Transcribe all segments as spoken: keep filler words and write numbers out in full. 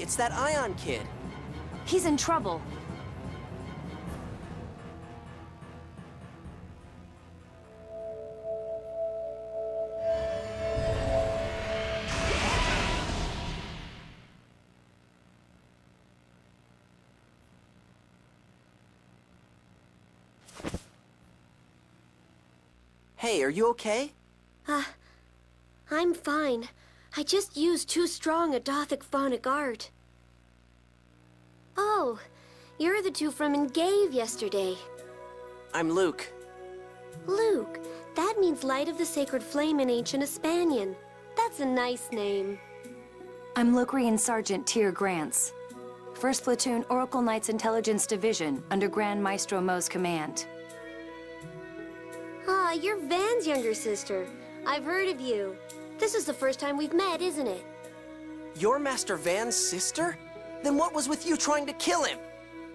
it's that Ion kid. He's in trouble. Hey, are you okay? Uh, I'm fine. I just used too strong a Dothic phonic art. Oh, you're the two from Engeve yesterday. I'm Luke. Luke, that means Light of the Sacred Flame in ancient Hispanian. That's a nice name. I'm Locrian Sergeant Tyr Grants. First Platoon Oracle Knights Intelligence Division, under Grand Maestro Mo's command. Ah, you're Van's younger sister. I've heard of you. This is the first time we've met, isn't it? You're Master Van's sister? Then what was with you trying to kill him?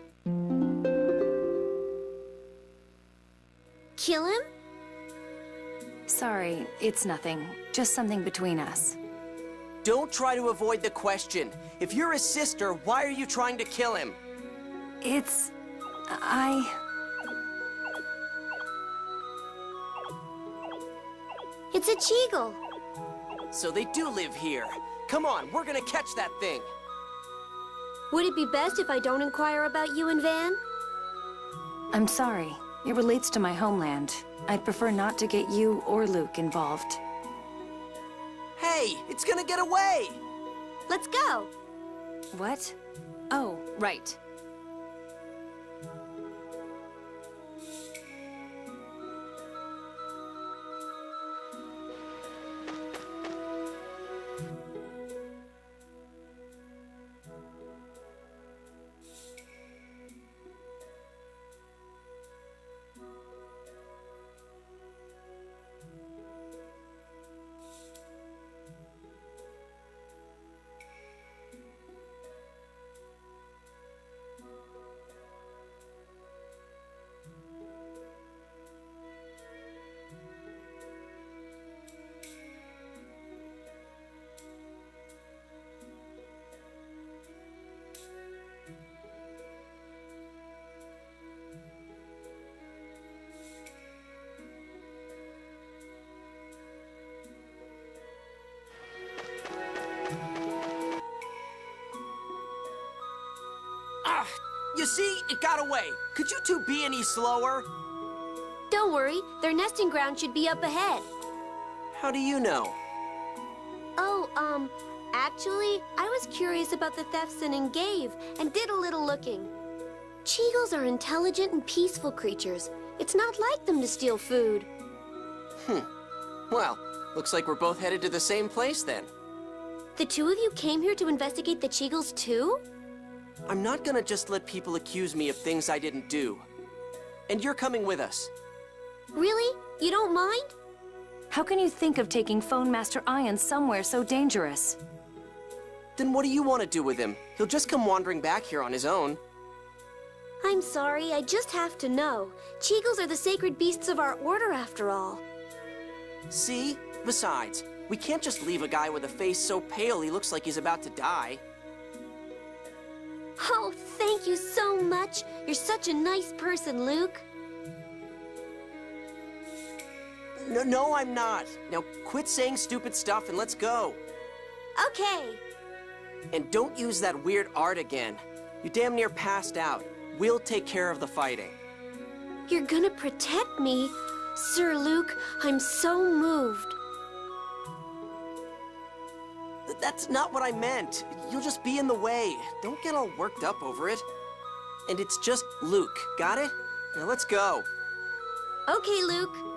Kill him? Sorry, it's nothing. Just something between us. Don't try to avoid the question. If you're his sister, why are you trying to kill him? It's... I... It's a Cheagle. So they do live here. Come on, we're gonna catch that thing. Would it be best if I don't inquire about you and Van? I'm sorry. It relates to my homeland. I'd prefer not to get you or Luke involved. Hey, it's gonna get away! Let's go. What? Oh, right. You see, it got away. Could you two be any slower? Don't worry, their nesting ground should be up ahead. How do you know? Oh, um, actually, I was curious about the thefts in Engeve and did a little looking. Cheagles are intelligent and peaceful creatures. It's not like them to steal food. Hmm. Well, looks like we're both headed to the same place then. The two of you came here to investigate the Cheagles too? I'm not gonna just let people accuse me of things I didn't do. And you're coming with us. Really? You don't mind? How can you think of taking Phone Master Ion somewhere so dangerous? Then what do you want to do with him? He'll just come wandering back here on his own. I'm sorry, I just have to know. Cheagles are the sacred beasts of our order after all. See? Besides, we can't just leave a guy with a face so pale he looks like he's about to die. Oh, thank you so much. You're such a nice person, Luke. No, no, I'm not. Now quit saying stupid stuff and let's go. Okay. And don't use that weird art again. You damn near passed out. We'll take care of the fighting. You're gonna protect me? Sir Luke, I'm so moved. That's not what I meant. You'll just be in the way. Don't get all worked up over it. And it's just Luke, got it? Now let's go. Okay, Luke.